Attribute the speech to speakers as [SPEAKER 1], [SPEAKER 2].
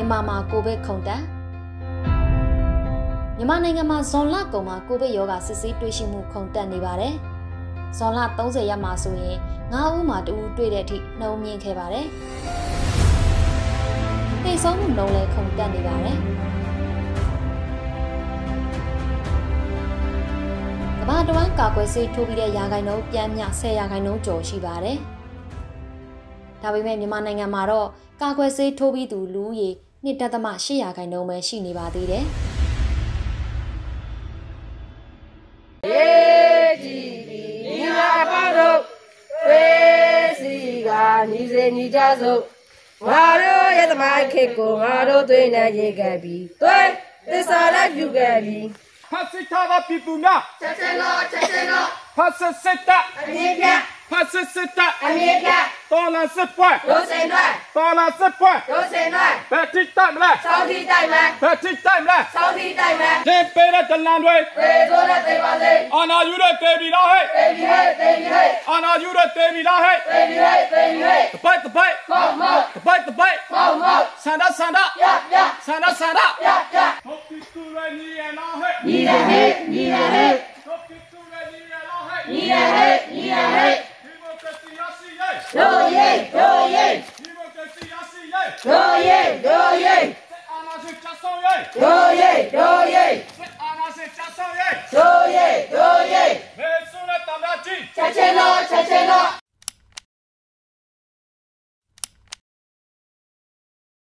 [SPEAKER 1] မြန်မာမှာကိုဗစ်ခုန်တက်မြန်မာနိုင်ငံမှာဇွန်လကုန်မှာကိုဗစ်ရောဂါစစ်ဆေးတွေ့ရှိမှုခုန်တက်နေပါတယ်။ဇွန်လ30ရက်မှာဆိုရင်9ဦးမှာ2ဦးတွေ့တဲ့အထိနှုန်းမြင့်ခဲ့ပါတယ်။တိတ်ဆုံးမှုနှုန်းလည်းခုန်တက်နေပါတယ်။ကမ္ဘာတဝန်းကာကွယ်ဆေးထိုးပြီးတဲ့ရာခိုင်နှုန်းပြန်မြ10ရာခိုင်နှုန်းကျော်ရှိပါတယ်။ဒါပေမဲ့မြန်မာနိုင်ငံမှာတော့ကာကွယ်ဆေးထိုးပြီးသူလူဦးရေ2.8ရာခိုင်နှုန်းပဲရှိနေပါသေးတယ်။
[SPEAKER 2] 你在你家走，我都也他妈开工，我都对那一个比，对，这啥来就个比。
[SPEAKER 3] 他是他的皮肤呢？
[SPEAKER 2] 吃了，
[SPEAKER 3] 他是谁的？
[SPEAKER 2] 你看，
[SPEAKER 3] 他是谁的？
[SPEAKER 2] 你看，
[SPEAKER 3] 当然是不，
[SPEAKER 2] 有谁来？
[SPEAKER 3] 当然是不，
[SPEAKER 2] 有谁来？
[SPEAKER 3] 别提他们了，
[SPEAKER 2] 烧地带吗？
[SPEAKER 3] 别提他们了，
[SPEAKER 2] 烧地带吗？
[SPEAKER 3] 这背了的蓝队，
[SPEAKER 2] 背着的对吧对？
[SPEAKER 3] 阿那有的对比拉黑，
[SPEAKER 2] 对比黑，对比黑，
[SPEAKER 3] 阿那有的对比拉黑，
[SPEAKER 2] 对比黑，对比黑，
[SPEAKER 3] 拜，
[SPEAKER 2] 毛毛，
[SPEAKER 3] 拜，
[SPEAKER 2] 毛毛，
[SPEAKER 3] 三大，
[SPEAKER 2] 呀呀，
[SPEAKER 3] 三大，
[SPEAKER 2] 呀呀，
[SPEAKER 3] 我比出来你也拉黑，
[SPEAKER 2] 你也黑，你也黑，
[SPEAKER 3] 我比出来你也拉黑，
[SPEAKER 2] 你也黑，你也黑。
[SPEAKER 3] 有耶，
[SPEAKER 2] 有耶，
[SPEAKER 3] 阿那是加上耶，
[SPEAKER 2] 有耶，
[SPEAKER 3] 阿那是加上耶，
[SPEAKER 2] 有耶，
[SPEAKER 3] 没输了打不了进，
[SPEAKER 2] 拆迁了，